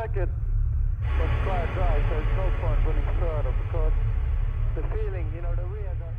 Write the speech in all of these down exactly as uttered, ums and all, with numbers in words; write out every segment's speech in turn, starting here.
circuit was quite dry, so it's no point running further because the feeling, you know, the rear guy.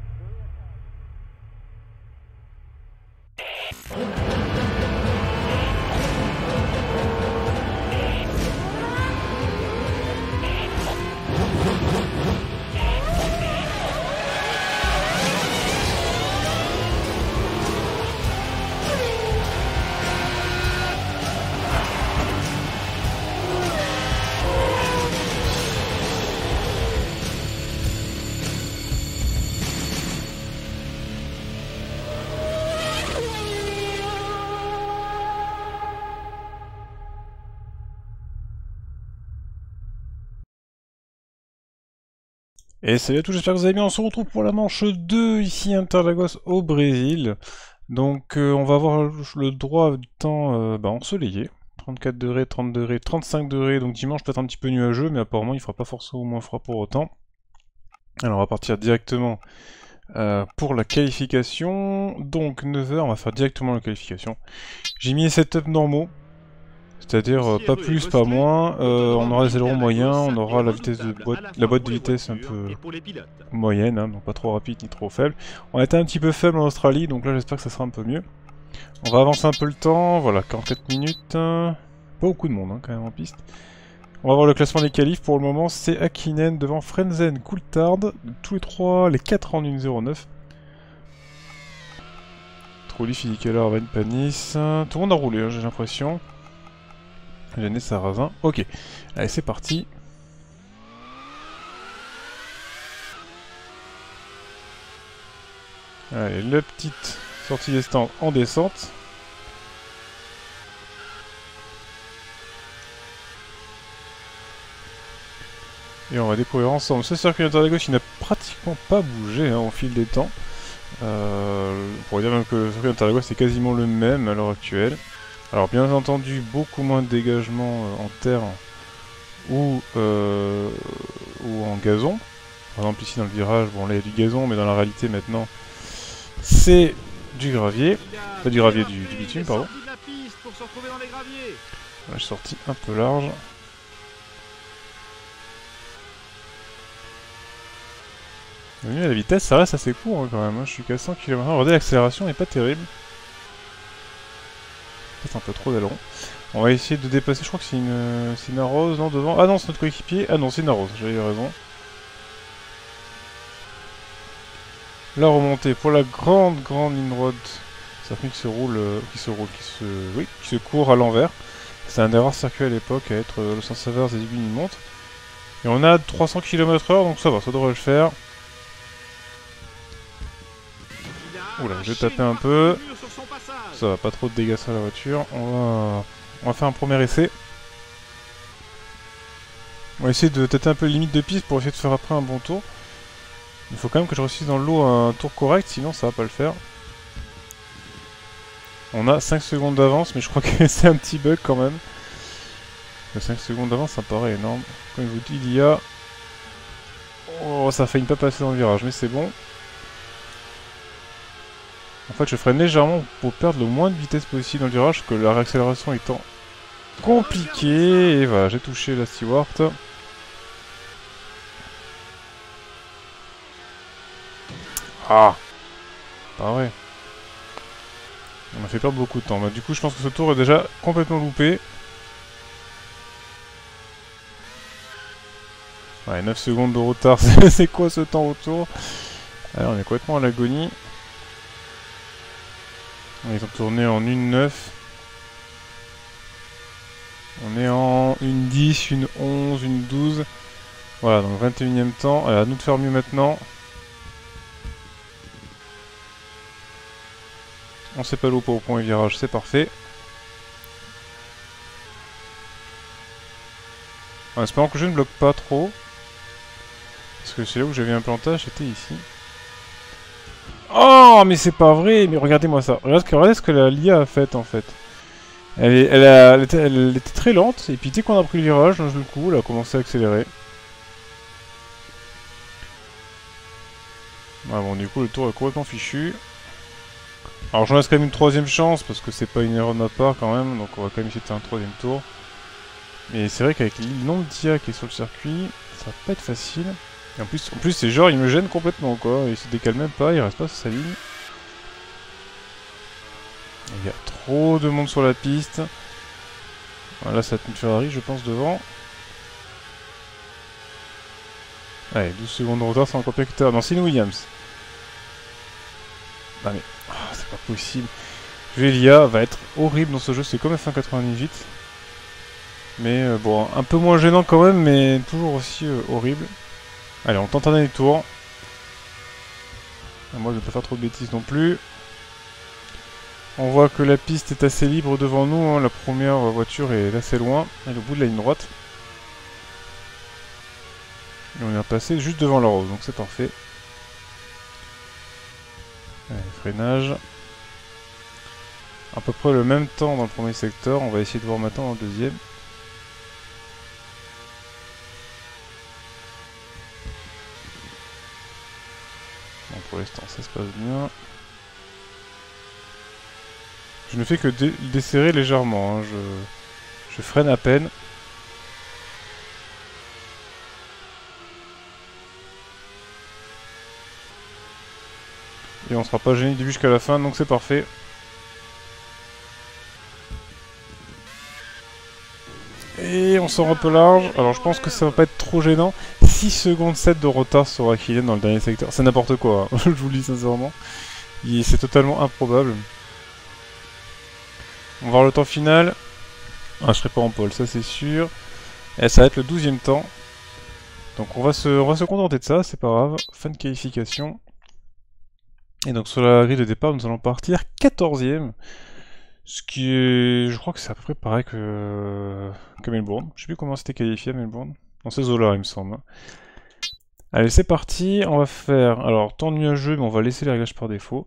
Et salut à tous, j'espère que vous allez bien. On se retrouve pour la manche deux, ici à Interlagos au Brésil. Donc euh, on va avoir le droit du temps euh, bah, ensoleillé. trente-quatre degrés, trente degrés, trente-cinq degrés. Donc dimanche peut être un petit peu nuageux, mais apparemment il fera pas forcément moins froid pour autant. Alors on va partir directement euh, pour la qualification. Donc neuf heures, on va faire directement la qualification. J'ai mis les setups normaux. C'est-à-dire euh, pas plus, pas moins, euh, on aura les ailerons moyens, on aura la vitesse de boîte, la boîte de vitesse un peu moyenne, hein, donc pas trop rapide ni trop faible. On a été un petit peu faible en Australie, donc là j'espère que ça sera un peu mieux. On va avancer un peu le temps, voilà, quarante-quatre minutes, hein. Pas beaucoup de monde hein, quand même en piste. On va voir le classement des qualifs, pour le moment c'est Hakkinen devant Frenzen, Coulthard, tous les trois, les quatre en une zéro neuf. Trulli, Fisichella, Van Panis, tout le monde a roulé hein, j'ai l'impression. L'année Sarrazin. Ok. Allez, c'est parti. Allez, la petite sortie des stands en descente. Et on va découvrir ensemble ce circuit d'Interlagos qui n'a pratiquement pas bougé hein, au fil des temps. Euh, on pourrait dire même que le circuit d'Interlagos c'est quasiment le même à l'heure actuelle. Alors bien entendu, beaucoup moins de dégagement euh, en terre ou, euh, ou en gazon. Par exemple ici dans le virage, bon là il y a du gazon, mais dans la réalité maintenant c'est du gravier. Pas du gravier, du, du bitume, pardon. Là, je suis sorti un peu large. La vitesse, ça reste assez court hein, quand même, hein. Je suis qu'à cent kilomètres heure. Regardez, l'accélération n'est pas terrible. Un peu trop d'aileron. On va essayer de dépasser, je crois que c'est une, une Narose, non, devant. Ah non, c'est notre coéquipier. Ah non, c'est une Narose, j'avais raison. La remontée pour la grande, grande Inroad. Circuit qui se roule, euh, qui se roule, qui se, oui, qui se court à l'envers. C'est un des rares circuits à l'époque à être euh, le sens inverse des aiguilles d'une montre. Et on a trois cents kilomètres heure, donc ça va, ça devrait le faire. Oula, je vais taper un peu. Ça va, pas trop de dégâts sur la voiture. On va, on va faire un premier essai. On va essayer de tâter un peu les limites de piste pour essayer de faire après un bon tour. Il faut quand même que je réussisse dans l'eau un tour correct, sinon ça va pas le faire. On a cinq secondes d'avance, mais je crois que c'est un petit bug quand même. cinq secondes d'avance, ça paraît énorme. Comme je vous dis, il y a... Oh, ça a failli pas passer dans le virage, mais c'est bon. En fait, je freine légèrement pour perdre le moins de vitesse possible dans le virage, que la réaccélération étant compliquée. Et voilà, j'ai touché la Stewart. Ah, pas vrai. On m'a fait perdre beaucoup de temps. Bah, du coup, je pense que ce tour est déjà complètement loupé. Ouais, neuf secondes de retard, c'est quoi ce temps au tour? Alors, on est complètement à l'agonie. Ils ont tourné en une neuf. On est en une dix, une onze, une douze. Voilà, donc vingt et unième temps. Allez, à nous de faire mieux maintenant. On sait pas louper au point et virage, c'est parfait. En espérant que je ne bloque pas trop. Parce que c'est là où j'avais un plantage, c'était ici. Oh, mais c'est pas vrai! Mais regardez-moi ça. Regardez, regardez ce que la L I A a fait en fait. Elle, est, elle, a, elle, était, elle était très lente, et puis dès qu'on a pris le virage, d'un seul coup, elle a commencé à accélérer. Ah bon, du coup, le tour est complètement fichu. Alors, j'en laisse quand même une troisième chance, parce que c'est pas une erreur de ma part quand même, donc on va quand même essayer de faire un troisième tour. Mais c'est vrai qu'avec le nombre d'I A qui est sur le circuit, ça va pas être facile. Et en plus, en plus c'est genre, il me gêne complètement quoi. Il se décale même pas, il reste pas sur sa ligne. Il y a trop de monde sur la piste. Voilà, ça va être une Ferrari, je pense, devant. Allez, douze secondes de retard, c'est encore pire que tout à l'heure. Non, c'est une Williams. Ah mais, oh, c'est pas possible. Velia va être horrible dans ce jeu, c'est comme F un quatre-vingt-dix-huit. Mais euh, bon, un peu moins gênant quand même, mais toujours aussi euh, horrible. Allez, on tente un dernier tour. À moi de ne pas faire trop de bêtises non plus. On voit que la piste est assez libre devant nous, hein. La première voiture est assez loin, elle est au bout de la ligne droite. Et on est passé juste devant la rose, donc c'est parfait. Allez, freinage. À peu près le même temps dans le premier secteur, on va essayer de voir maintenant dans le deuxième. Bon, pour l'instant ça se passe bien. Je ne fais que dé desserrer légèrement, hein. je... je freine à peine. Et on sera pas gêné du début jusqu'à la fin, donc c'est parfait. Et on sort un peu large, alors je pense que ça va pas être trop gênant. six secondes sept de retard sur Akinen dans le dernier secteur, c'est n'importe quoi, hein. Je vous le dis sincèrement. C'est totalement improbable. On va voir le temps final. Ah, je serai pas en pole, ça c'est sûr. Et ça va être le douzième temps. Donc on va se, on va se contenter de ça, c'est pas grave. Fin de qualification. Et donc sur la grille de départ, nous allons partir quatorzième. Ce qui est... Je crois que c'est à peu près pareil que, que Melbourne. Je sais plus comment c'était qualifié à Melbourne. Dans ces eaux-là, il me semble. Allez, c'est parti. On va faire... Alors, temps nuageux, mais on va laisser les réglages par défaut.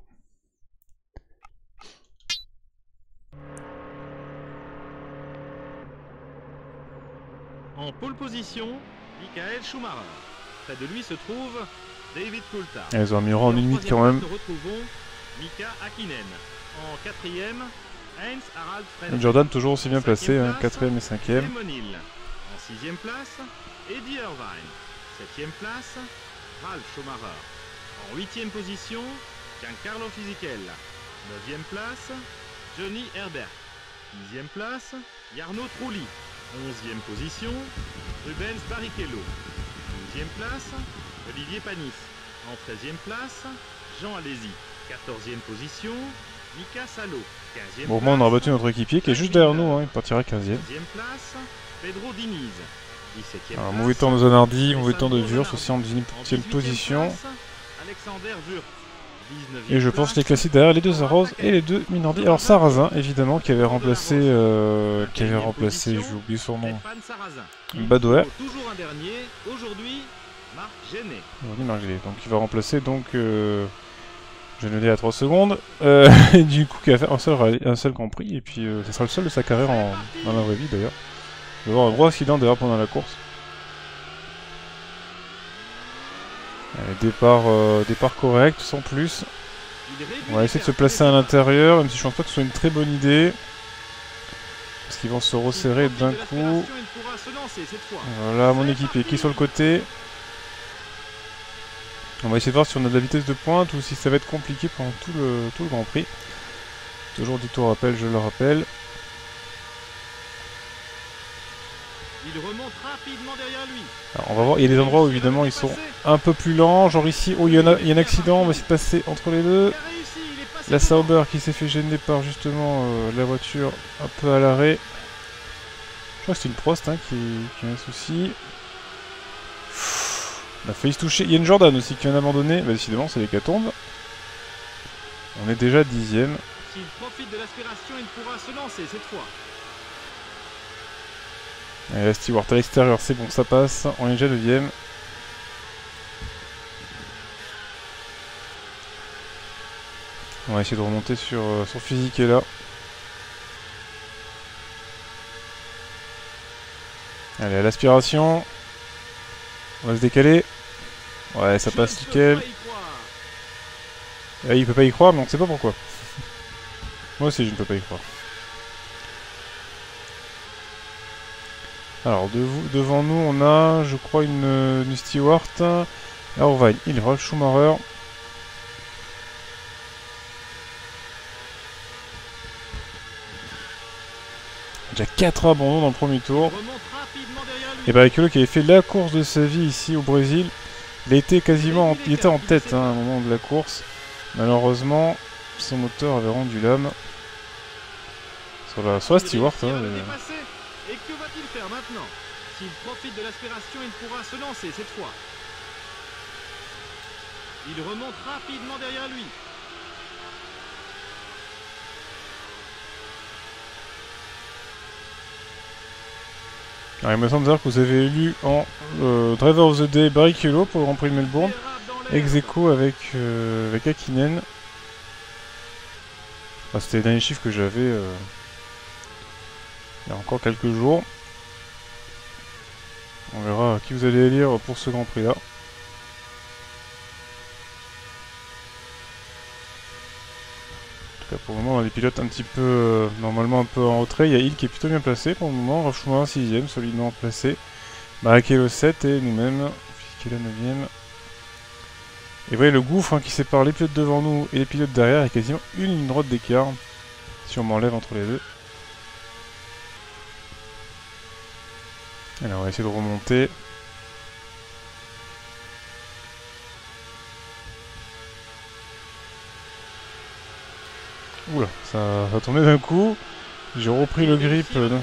En pole position, Michael Schumacher. Près de lui se trouve David Coulthard. Ils ont mis en une minute quand même. Nous retrouvons Mika Hakkinen. En quatrième, Heinz Harald Frentzen. Jordan toujours aussi bien placé, hein, quatrième et cinquième. En sixième place, Eddie Irvine. Septième place, Ralf Schumacher. En huitième position, Giancarlo Fisichella. Neuvième place, Johnny Herbert. Dixième place, Jarno Trulli. Onzième position, Rubens Barrichello. Douzième place, Olivier Panis. En treizième place, Jean Alesi. quatorzième position, Mika Salo. quinzième Bon, au moins on a rabattu notre équipier qui est juste derrière nous, hein, il partira quinzième. quinzième place, Pedro Diniz. dix-septième Alors, place, mauvais temps de Zanardi, mauvais temps de Wurtz aussi en dix-huitième position. place, Alexander Wurtz. Et je pense les classiques derrière les deux Zaros et les deux Minardi. Alors Sarrazin évidemment qui avait remplacé, euh, qui avait remplacé, j'ai oublié son nom, Badouer. Toujours un dernier, aujourd'hui, Marc Genet. Aujourd'hui Marc Genet. Donc il va remplacer donc, euh, je ne l'ai à trois secondes, euh, du coup qui va faire un seul, un seul Grand Prix et puis euh, ce sera le seul de sa carrière en, dans la vraie vie d'ailleurs. Il va avoir un gros accident d'ailleurs pendant la course. Allez, départ, euh, départ correct, sans plus. On va essayer de se placer à l'intérieur, même si je pense pas que ce soit une très bonne idée. Parce qu'ils vont se resserrer d'un coup. Voilà, mon équipier qui est sur le côté. On va essayer de voir si on a de la vitesse de pointe ou si ça va être compliqué pendant tout le, tout le Grand Prix. Toujours du tour rappel, je le rappelle. Il remonte rapidement derrière lui. Alors on va voir, il y a des endroits où évidemment ils sont un peu plus lents, genre ici, oh il y, en a, il y a un accident, on va essayer de passer entre les deux. La Sauber qui s'est fait gêner par justement euh, la voiture un peu à l'arrêt. Je crois que c'est une Prost hein, qui, qui a un souci. On a failli se toucher, il y a une Jordan aussi qui vient d'abandonner, bah décidément c'est l'hécatombe. On est déjà dixième. S'il profite de l'aspiration, il pourra se lancer cette fois. Allez, la Stewart à l'extérieur, c'est bon, ça passe. On est déjà neuvième. On va essayer de remonter sur, euh, sur Fisichella. Allez, à l'aspiration. On va se décaler. Ouais, ça passe nickel. Ah, il peut pas y croire, mais on ne sait pas pourquoi. Moi aussi, je ne peux pas y croire. Alors de, devant nous on a je crois une, une Stewart, Irvine, il Ralf Schumacher. Déjà quatre abandons dans le premier tour. Et Barrichello qui avait fait la course de sa vie ici au Brésil. Il a été quasiment en, il était en tête hein, au moment de la course. Malheureusement, son moteur avait rendu l'âme. Sur la, sur la Stewart. Hein, et... Et que va-t-il faire maintenant? S'il profite de l'aspiration, il pourra se lancer cette fois. Il remonte rapidement derrière lui. Alors, il me semble dire que vous avez élu en euh, Driver of the Day Barrichello pour le Grand Prix de Melbourne, ex aequo avec, euh, avec Hakkinen. Enfin, c'était les derniers chiffres que j'avais euh, il y a encore quelques jours. On verra qui vous allez élire pour ce Grand Prix là. En tout cas, pour le moment, on a des pilotes un petit peu, euh, normalement un peu en retrait. Il y a Hill qui est plutôt bien placé pour le moment. Ralf Schumacher sixième, solidement placé. Barrichello sept et nous-mêmes, Fisichella neuvième. Et vous voyez le gouffre hein, qui sépare les pilotes devant nous et les pilotes derrière. Il y a quasiment une ligne droite d'écart. Si on m'enlève entre les deux. Alors on va essayer de remonter. Oula, ça va tomber d'un coup. J'ai repris le grip. Euh...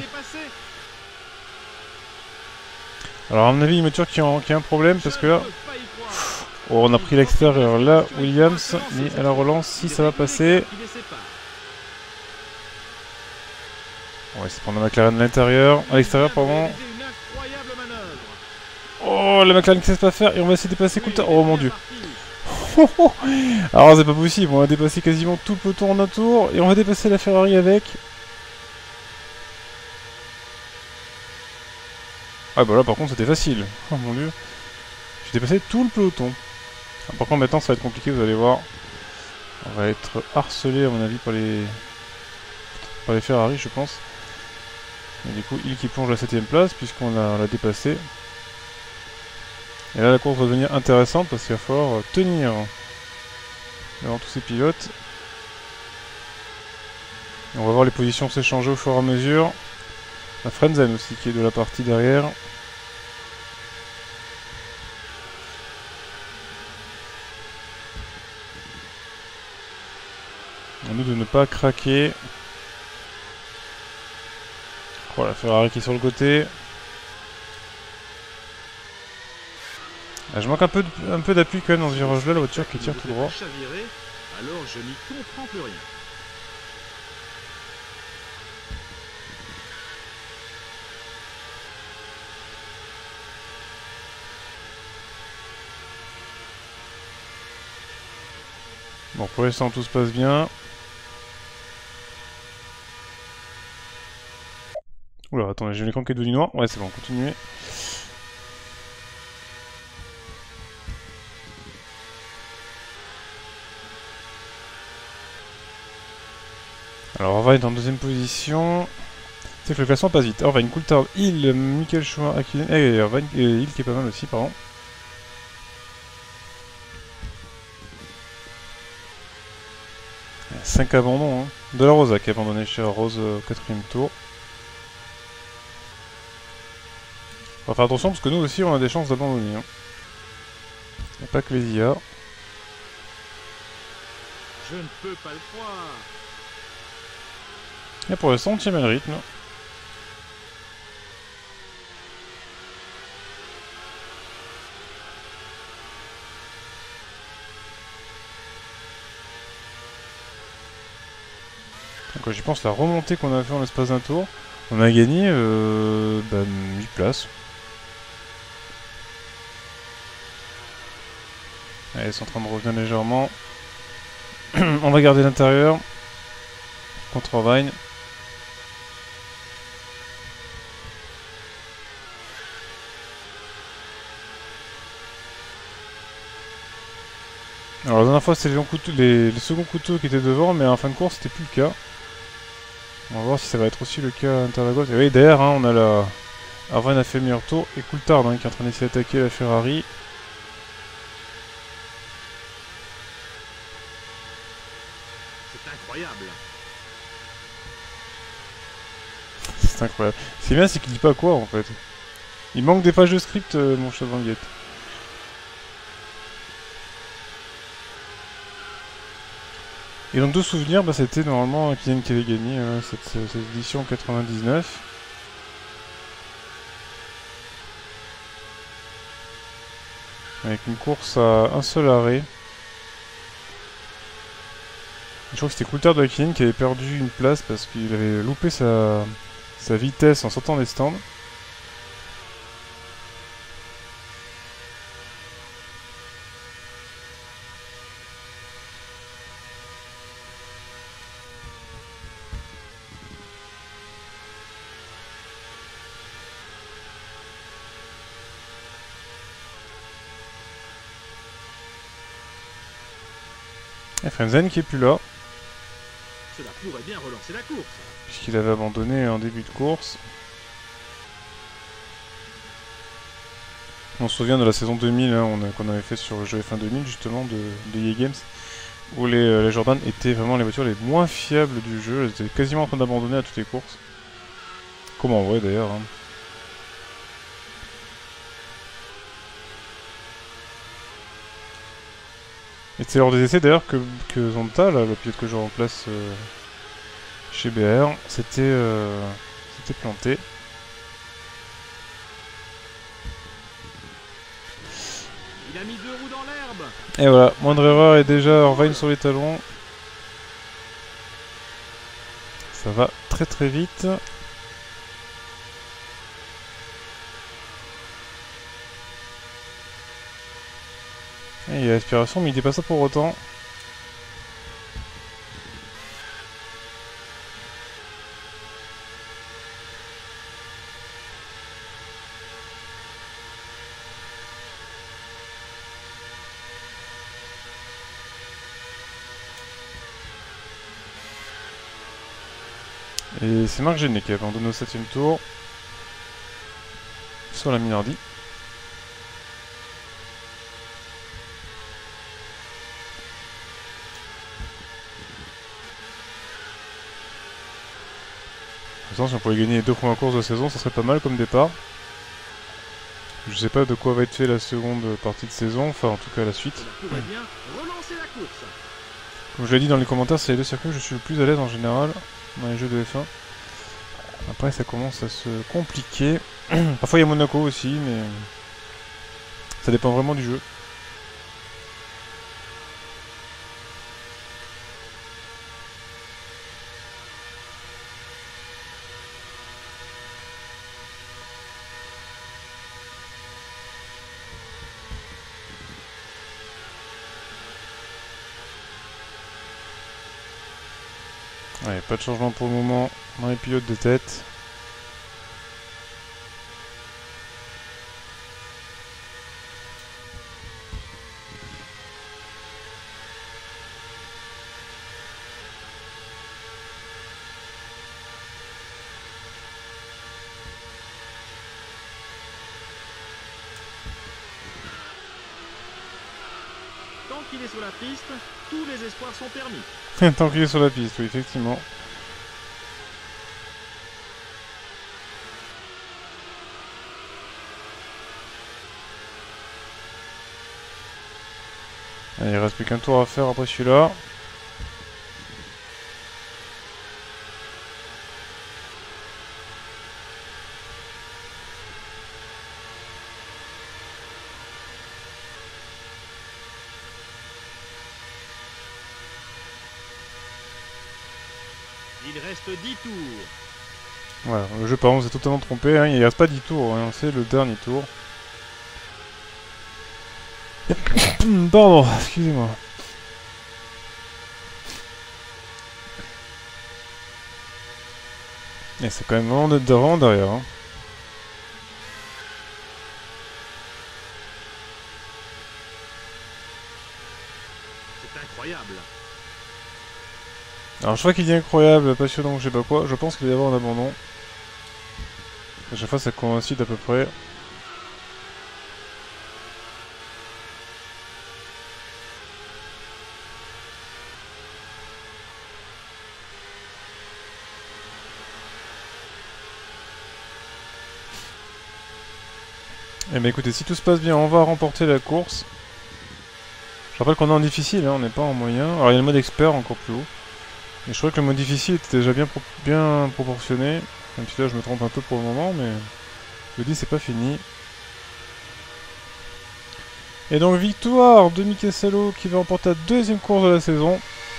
Alors à mon avis, une voiture qui, en, qui a un problème parce que là... Oh, on a pris l'extérieur là, Williams, mais à la relance, si ça va passer... On va essayer de prendre la McLaren à l'intérieur, à l'extérieur pardon. Oh, la McLaren qui ne sait pas faire et on va essayer de dépasser Coulthard. Oh mon dieu. Alors c'est pas possible, on va dépasser quasiment tout le peloton en un tour et on va dépasser la Ferrari avec. Ah bah là par contre c'était facile. Oh mon dieu. J'ai dépassé tout le peloton. Alors, par contre maintenant ça va être compliqué, vous allez voir. On va être harcelé à mon avis par les par les Ferrari je pense. Et du coup il qui plonge la septième place puisqu'on l'a dépassé. Et là la course va devenir intéressante parce qu'il va falloir tenir devant tous ces pilotes. Et on va voir les positions s'échanger au fur et à mesure. La Frenzen aussi qui est de la partie derrière. À nous de ne pas craquer. Voilà, oh, Ferrari qui est sur le côté. Ah, je manque un peu de, un peu d'appui quand même dans ce virage là, la voiture qui tire tout droit. Alors je n'y comprends plus rien. Bon, pour l'instant tout se passe bien. Oula, attendez, j'ai l'écran qui est devenu noir. Ouais, c'est bon, continuez. Alors Irvine est en deuxième position. C'est que le classement passe vite. Irvine, Coulthard, Hill, Michael Schumacher, Hakkinen, et Irvine, et Hill qui est pas mal aussi, pardon. cinq abandons, hein. De la Rosa qui a abandonné chez Rose au quatrième tour. On va faire attention parce que nous aussi on a des chances d'abandonner. Hein. Il n'y a pas que les I A. Je ne peux pas le croire. Et pour l'instant on tient bien le rythme. Donc j'y pense la remontée qu'on a fait en l'espace d'un tour. On a gagné euh, bah, huit places. Allez, ils sont en train de revenir légèrement. On va garder l'intérieur. Contre Irvine. Alors la dernière fois c'était les, les, les seconds couteaux qui étaient devant, mais en fin de course c'était plus le cas. On va voir si ça va être aussi le cas à Interlagos. Et oui, derrière hein, on a la, Irvine a fait le meilleur tour et Coulthard hein, qui est en train d'essayer d'attaquer la Ferrari. C'est incroyable. C'est incroyable. Ce qui est bien, c'est qu'il dit pas quoi en fait. Il manque des pages de script, euh, mon cher Van Guet. Et donc, de souvenirs, bah, c'était normalement Kylian qui avait gagné euh, cette, cette édition quatre-vingt-dix-neuf. Avec une course à un seul arrêt. Je crois que c'était Coulthard de Kylian qui avait perdu une place parce qu'il avait loupé sa, sa vitesse en sortant des stands. Et Frenzen qui est plus là, Cela pourrait bien relancer la course. puisqu'il avait abandonné en début de course. On se souvient de la saison deux mille hein, qu'on avait fait sur le jeu F un deux mille justement de, de E A Games, où les, euh, les Jordan étaient vraiment les voitures les moins fiables du jeu, elles étaient quasiment en train d'abandonner à toutes les courses. Comme en vrai d'ailleurs. Hein. Et c'est lors des essais d'ailleurs que, que Zonta, là, le pilote que je remplace euh, chez B R, s'était euh, planté. Il a mis deux roues dans l'herbe. Et voilà, moindre erreur et déjà Irvine sur les talons. Ça va très très vite. Et il y a l'aspiration, mais il dépasse pas pour autant. Et c'est Marc Genet qui a abandonné au septième tour sur la Minardi. Si on pouvait gagner les deux premières courses de la saison, ça serait pas mal comme départ. Je sais pas de quoi va être fait la seconde partie de saison, enfin en tout cas la suite. Cela pourrait bien relancer la course. Comme je l'ai dit dans les commentaires, c'est les deux circuits où je suis le plus à l'aise en général dans les jeux de F un. Après ça commence à se compliquer. Parfois il y a Monaco aussi, mais ça dépend vraiment du jeu. Ouais, pas de changement pour le moment dans les pilotes de tête. Tant qu'il est sur la piste, tous les espoirs sont permis. Tant qu'il est sur la piste, oui, effectivement. Allez, il reste plus qu'un tour à faire après celui-là. Il reste dix tours. Voilà, le jeu par contre s'est totalement trompé, hein. Il reste pas dix tours, hein. C'est le dernier tour. Pardon, excusez-moi. Et c'est quand même vraiment d'être devant derrière. Hein. C'est incroyable. Alors je crois qu'il dit incroyable, passionnant, je sais pas quoi. Je pense qu'il va y avoir un abandon. À chaque fois ça coïncide à peu près. Eh ben écoutez, si tout se passe bien, on va remporter la course. Je rappelle qu'on est en difficile, hein, on n'est pas en moyen. Alors il y a le mode expert encore plus haut. Et je crois que le mode difficile était déjà bien, pro bien proportionné. Même si là je me trompe un peu pour le moment, mais je vous dis c'est pas fini. Et donc victoire de Mikel Salo qui va remporter la deuxième course de la saison.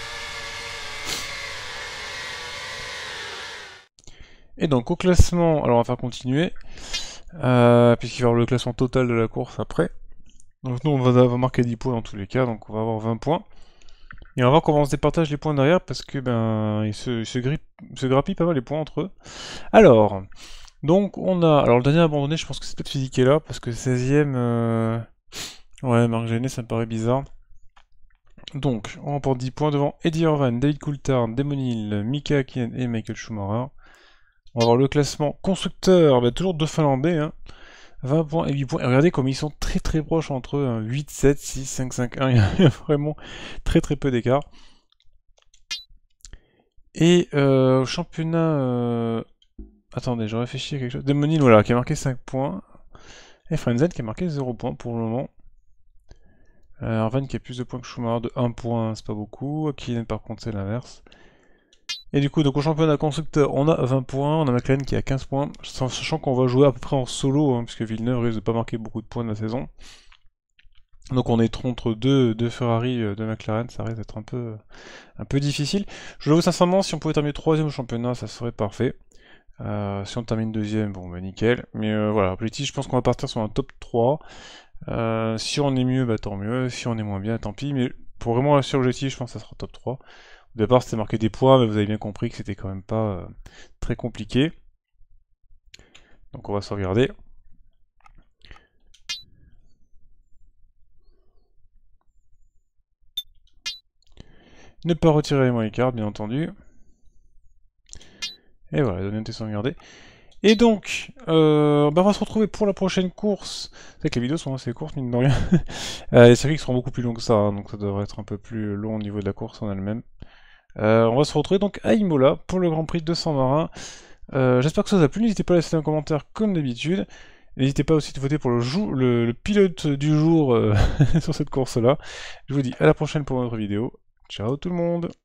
Et donc au classement, alors on va faire continuer. Euh, Puisqu'il va y avoir le classement total de la course après. Donc nous on va, va marquer dix points dans tous les cas, donc on va avoir vingt points. Et on va voir comment on se départage les points derrière parce que ben ils se, ils se, grippent, se grappillent pas mal les points entre eux. Alors, donc on a. Alors le dernier abandonné, je pense que c'est peut-être Physique là, parce que seizième. Euh... Ouais, Marc Genet, ça me paraît bizarre. Donc, on remporte dix points devant Eddie Irvine, David Coulthard, Damon Hill, Mika Hakkinen et Michael Schumacher. On va avoir le classement constructeur, bah, toujours deux Finlandais, hein. vingt points et huit points. Et regardez comme ils sont très très proches entre eux, hein. huit, sept, six, cinq, cinq, un. Il y a vraiment très très peu d'écart. Et euh, au championnat... Euh... Attendez, je réfléchis à quelque chose. Damon Hill, voilà, qui a marqué cinq points. Et Frenzen qui a marqué zéro points pour le moment. Euh, Irvine qui a plus de points que Schumacher de un point, c'est pas beaucoup. Hakkinen par contre c'est l'inverse. Et du coup, donc au championnat constructeur, on a vingt points, on a McLaren qui a quinze points, sachant qu'on va jouer à peu près en solo, hein, puisque Villeneuve risque de pas marquer beaucoup de points de la saison. Donc on est entre deux, deux Ferrari, deux McLaren, ça risque d'être un peu, un peu difficile. Je l'avoue sincèrement, si on pouvait terminer troisième au championnat, ça serait parfait. Euh, si on termine deuxième, bon bah nickel. Mais euh, voilà, petit, je pense qu'on va partir sur un top trois. Euh, si on est mieux, bah tant mieux. Si on est moins bien, tant pis. Mais pour vraiment assurer l'objectif, je pense que ça sera top trois. Au départ, c'était marqué des points, mais vous avez bien compris que c'était quand même pas euh, très compliqué. Donc on va sauvegarder. Ne pas retirer les memory cards, bien entendu. Et voilà, la donnée était sauvegardée. Et donc, euh, bah on va se retrouver pour la prochaine course. C'est vrai que les vidéos sont assez courtes, mine de rien. euh, les circuits seront beaucoup plus longs que ça, hein, donc ça devrait être un peu plus long au niveau de la course en elle-même. Euh, on va se retrouver donc à Imola pour le Grand Prix de Saint-Marin. Euh, J'espère que ça vous a plu, n'hésitez pas à laisser un commentaire comme d'habitude. N'hésitez pas aussi de voter pour le, le, le pilote du jour euh, sur cette course-là. Je vous dis à la prochaine pour une autre vidéo. Ciao tout le monde!